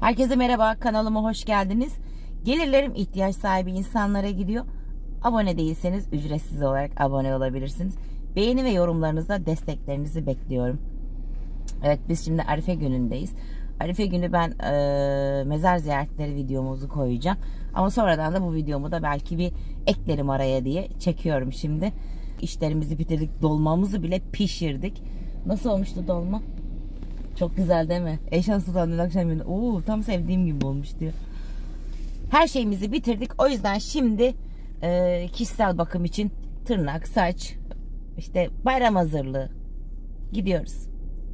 Herkese merhaba, kanalıma hoş geldiniz. Gelirlerim ihtiyaç sahibi insanlara gidiyor. Abone değilseniz ücretsiz olarak abone olabilirsiniz. Beğeni ve yorumlarınızla desteklerinizi bekliyorum. Evet, biz şimdi Arife günündeyiz. Arife günü ben mezar ziyaretleri videomuzu koyacağım. Ama sonradan da bu videomu da belki bir eklerim araya diye çekiyorum şimdi. İşlerimizi bitirdik, dolmamızı bile pişirdik. Nasıl olmuştu dolma? Çok güzel değil mi? Eyşan Sultan dün akşam yine tam sevdiğim gibi olmuş diyor. Her şeyimizi bitirdik. O yüzden şimdi kişisel bakım için tırnak, saç, işte bayram hazırlığı gidiyoruz.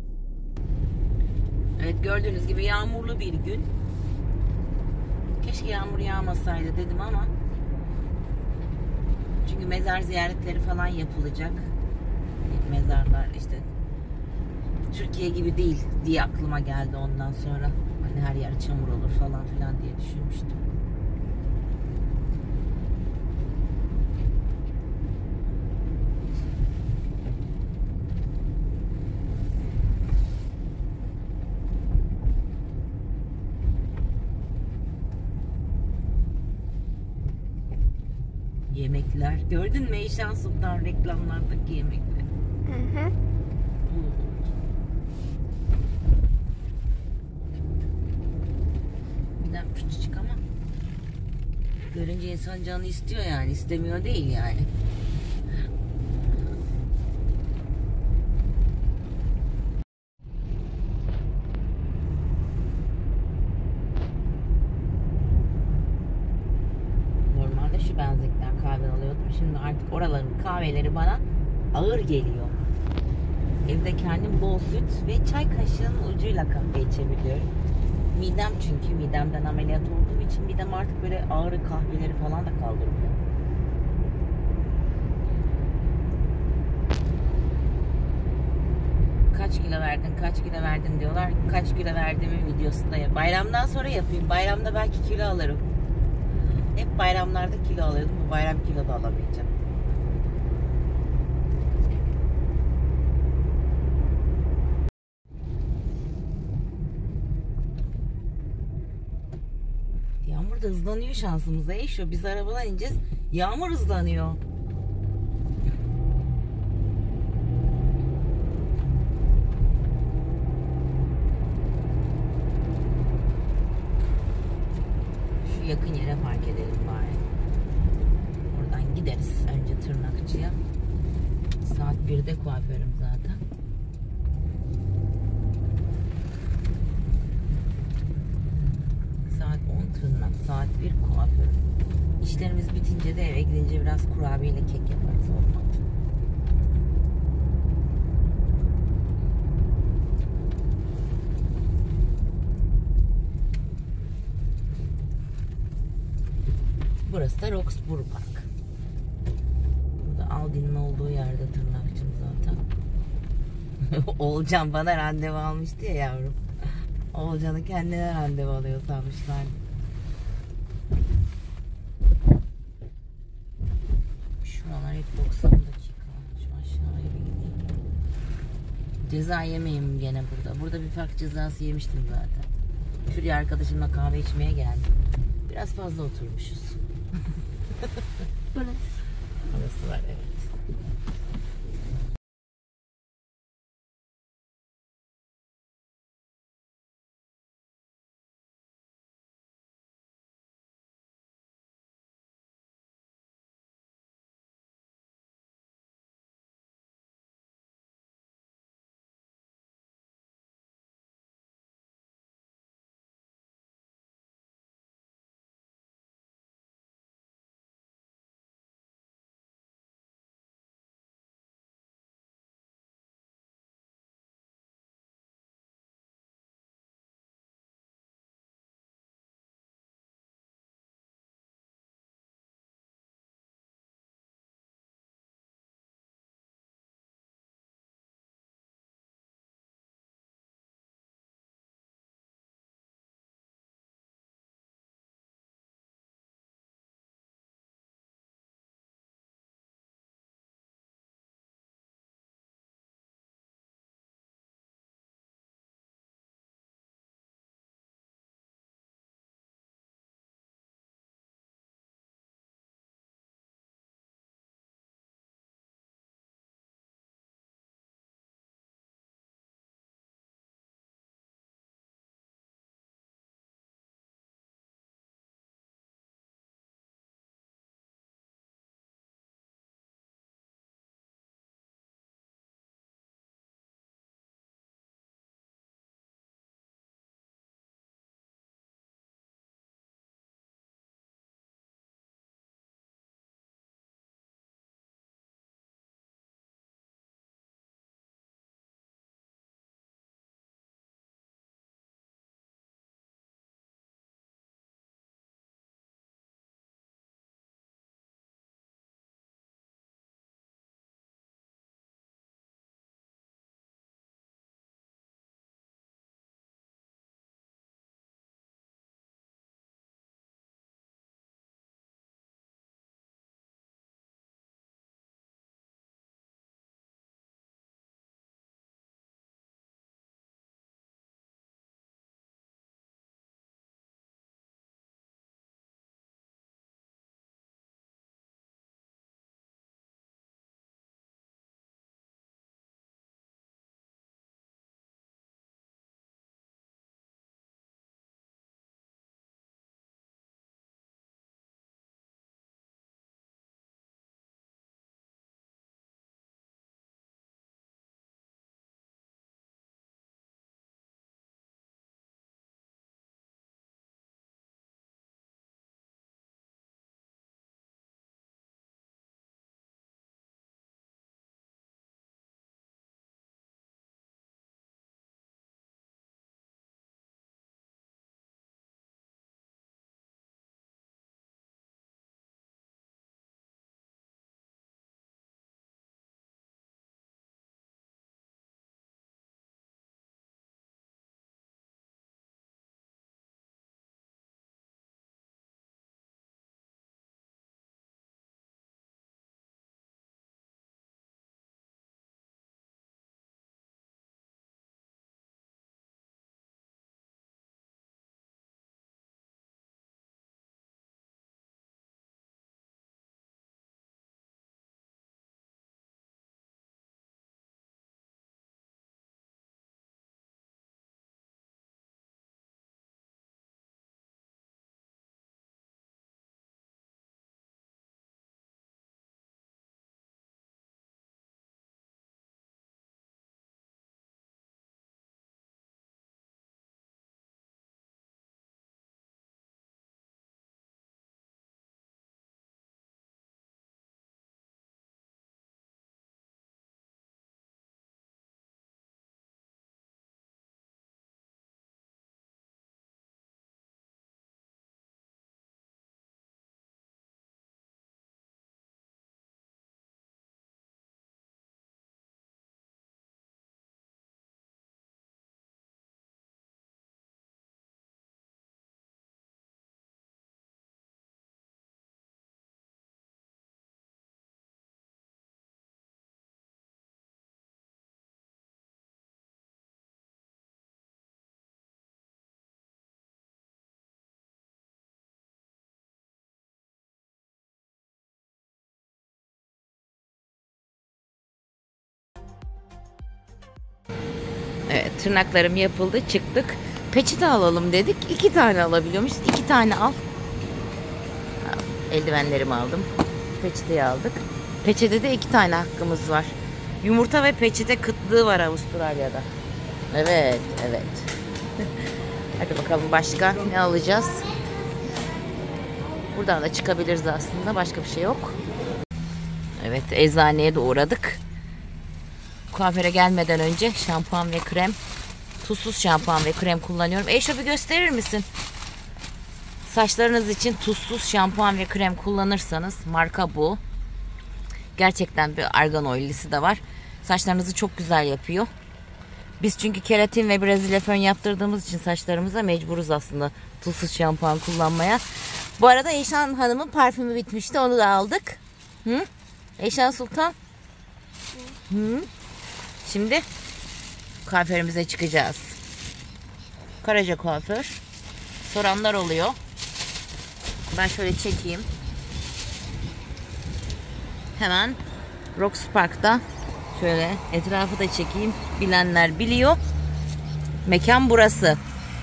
Evet, gördüğünüz gibi yağmurlu bir gün. Keşke yağmur yağmasaydı dedim ama çünkü mezar ziyaretleri falan yapılacak. Mezarlar işte Türkiye gibi değil diye aklıma geldi ondan sonra. Hani her yer çamur olur falan filan diye düşünmüştüm. Yemekler. Gördün mü Eyşan Sultan reklamlardaki yemekleri? Hı. Midem küçücük ama görünce insan canı istiyor yani. İstemiyor değil yani. Normalde şu benzinlikten kahve alıyordum. Şimdi artık oraların kahveleri bana ağır geliyor. Evde kendim bol süt ve çay kaşığının ucuyla kahve içebiliyorum. Midem, çünkü midemden ameliyat olduğum için midem artık böyle ağır kahveleri falan da kaldırmıyor. Kaç kilo verdin diyorlar. Kaç kilo verdiğimi videosunda yap. Bayramdan sonra yapayım. Bayramda belki kilo alırım. Hep bayramlarda kilo alıyordum. Bu bayram kilo da alamayacağım. Yağmur da hızlanıyor şansımıza. Şu biz arabadan ineceğiz. Yağmur hızlanıyor. Şu yakın yere park edelim bari. Oradan gideriz önce tırnakçıya. Saat 1'de kuaförüm zaten. Saat 10 tırnak, saat 1 kuaför. İşlerimiz bitince de eve gidince biraz kurabiyeyle kek yaparız, olmadı. Burası da Roxburgh Park. Burada Aldi'nin olduğu yerde tırnakçım zaten. Olcan bana randevu almıştı ya yavrum. Olcan'ı kendine randevu alıyor sanmışlar. Şuralar hep 90 dakika. Şu aşağıya bir gideyim. Ceza yemeyeyim gene burada. Burada bir park cezası yemiştim zaten. Şuraya arkadaşımla kahve içmeye geldim. Biraz fazla oturmuşuz. Burası var, evet. Evet, tırnaklarım yapıldı, çıktık. Peçete alalım dedik. 2 tane alabiliyormuşuz. 2 tane al. Eldivenlerimi aldım. Peçeteyi aldık. Peçetede 2 tane hakkımız var. Yumurta ve peçete kıtlığı var Avustralya'da. Evet, evet. Hadi bakalım başka ne alacağız? Buradan da çıkabiliriz aslında. Başka bir şey yok. Evet, eczaneye de uğradık. Kuaföre gelmeden önce şampuan ve krem, tuzsuz şampuan ve krem kullanıyorum. Eşo bir gösterir misin? Saçlarınız için tuzsuz şampuan ve krem kullanırsanız marka bu. Gerçekten bir argan oil'lisi de var. Saçlarınızı çok güzel yapıyor. Biz çünkü keratin ve Brezilya fön yaptırdığımız için saçlarımıza mecburuz aslında tuzsuz şampuan kullanmaya. Bu arada Eyşan Hanım'ın parfümü bitmişti. Onu da aldık. Hı? Eyşan Sultan. Hı? Şimdi kuaförümüze çıkacağız. Karaca kuaför. Soranlar oluyor. Ben şöyle çekeyim. Hemen Rox Park'ta şöyle etrafı da çekeyim. Bilenler biliyor. Mekan burası.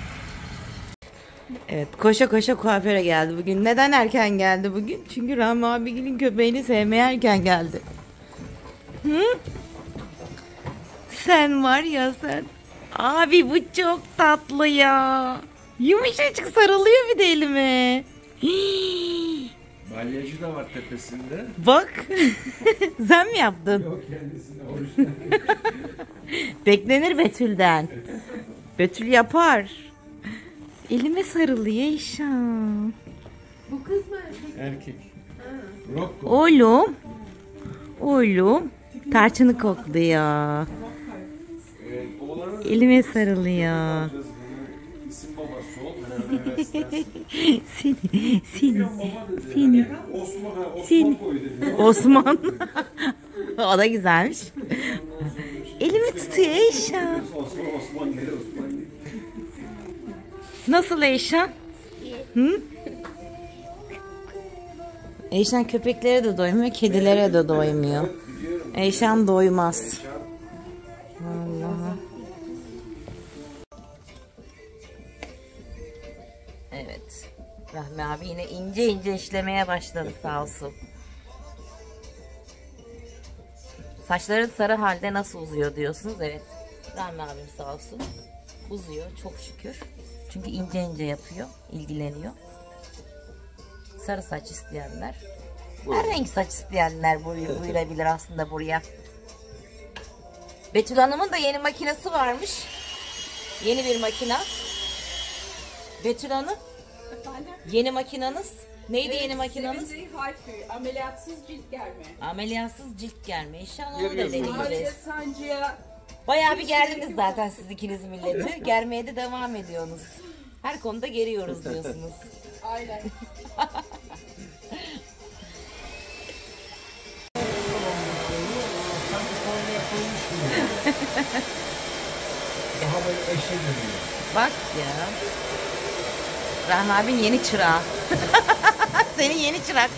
Evet, koşa koşa kuaföre geldi bugün. Neden erken geldi bugün? Çünkü Rahmi abigilin köpeğini sevmeye erken geldi. Hı? Sen var ya sen. Abi bu çok tatlı ya. Yumuşacık sarılıyor bir de elime. Balyajı da var tepesinde. Bak. Sen mi yaptın? Yok, kendisine orijinal. Beklenir Betül'den. Betül yapar. Elime sarılıyor Eyşan. Bu kız mı? Erkek. Rocco. Oğlum. Oğlum. Tarçını kokluyor. Elime sarılıyor. İsim babası ol. Seni. Osman koy dedi. Osman. O da güzelmiş. Elimi tutuyor Eyşan. Osman gel Osman gel. Nasıl Eyşan? Hı? Eyşan köpeklere de doymuyor, kedilere de doymuyor. Eyşan doymaz. Vallahi. Evet. Rahmi abi yine ince ince işlemeye başladı sağ olsun. Saçların sarı halde nasıl uzuyor diyorsunuz. Evet. Rahmi abim sağ olsun. Uzuyor çok şükür. Çünkü ince ince yapıyor, ilgileniyor. Sarı saç isteyenler, her renk saç isteyenler buyurabilir aslında buraya. Betül Hanım'ın da yeni makinesi varmış. Yeni bir makina. Betül Hanım, Efendim? yeni makinanız. Neydi yeni makinanız? HIFU, ameliyatsız cilt germe. Ameliyatsız cilt germe. İnşallah onu da deneyeceğiz. Ağrıya, sancıya. Bayağı bir gerdiniz zaten siz ikiniz milleti. Germeye de devam ediyorsunuz. Her konuda geriyoruz diyorsunuz. Aynen. Daha böyle eşe dönüyor. Bak ya. Rahmi abin yeni çırağı. Senin yeni çırak.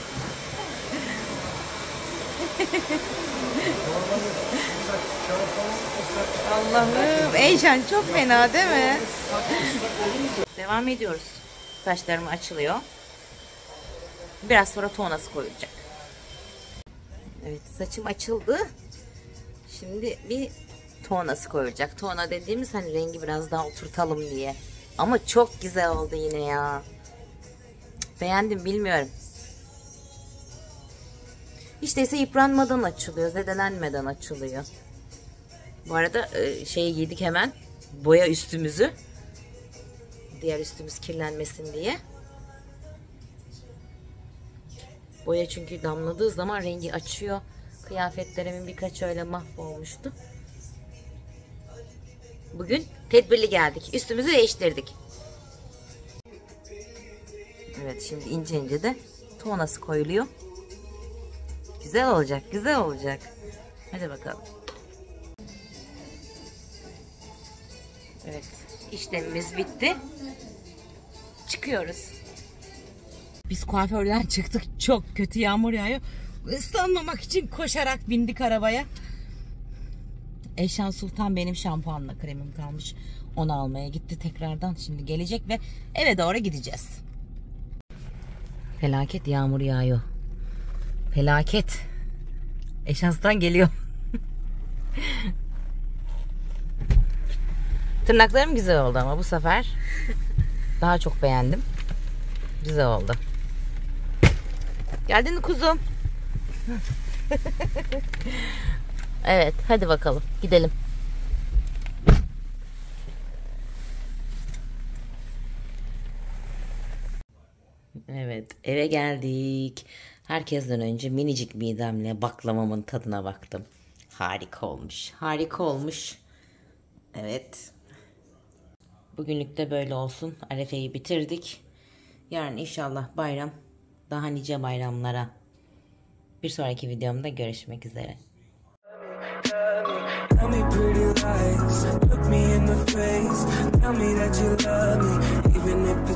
Allah'ım. Eyşan çok fena değil mi? Devam ediyoruz. Saçlarım açılıyor. Biraz sonra tonası koyulacak. Evet, saçım açıldı. Şimdi bir tonası koyulacak. Tona dediğimiz hani rengi biraz daha oturtalım diye. Ama çok güzel oldu yine ya. Beğendim, bilmiyorum. İşte ise yıpranmadan açılıyor. Zedelenmeden açılıyor. Bu arada şeyi giydik hemen. Boya üstümüzü. Diğer üstümüz kirlenmesin diye. Boya çünkü damladığı zaman rengi açıyor. Kıyafetlerimin birkaç öyle mahvolmuştu. Bugün tedbirli geldik. Üstümüzü değiştirdik. Evet, şimdi ince ince de tonası koyuluyor. Güzel olacak, güzel olacak. Hadi bakalım. Evet, işlemimiz bitti. Çıkıyoruz. Biz kuaförden çıktık. Çok kötü yağmur yağıyor. Islanmamak için koşarak bindik arabaya. Eyşan Sultan benim şampuanla kremim kalmış. Onu almaya gitti tekrardan. Şimdi gelecek ve eve doğru gideceğiz. Felaket yağmur yağıyor. Felaket. Eyşan Sultan geliyor. Tırnaklarım güzel oldu ama bu sefer daha çok beğendim. Güzel oldu. Geldin mi kuzum? Evet, hadi bakalım gidelim. Evet, eve geldik. Herkesten önce minicik midemle baklavamın tadına baktım. Harika olmuş. Harika olmuş. Evet. Bugünlük de böyle olsun. Arefe'yi bitirdik. Yarın inşallah bayram. Daha nice bayramlara. Bir sonraki videomda görüşmek üzere. Tell me pretty lies, look me in the face, tell me that you love me, even if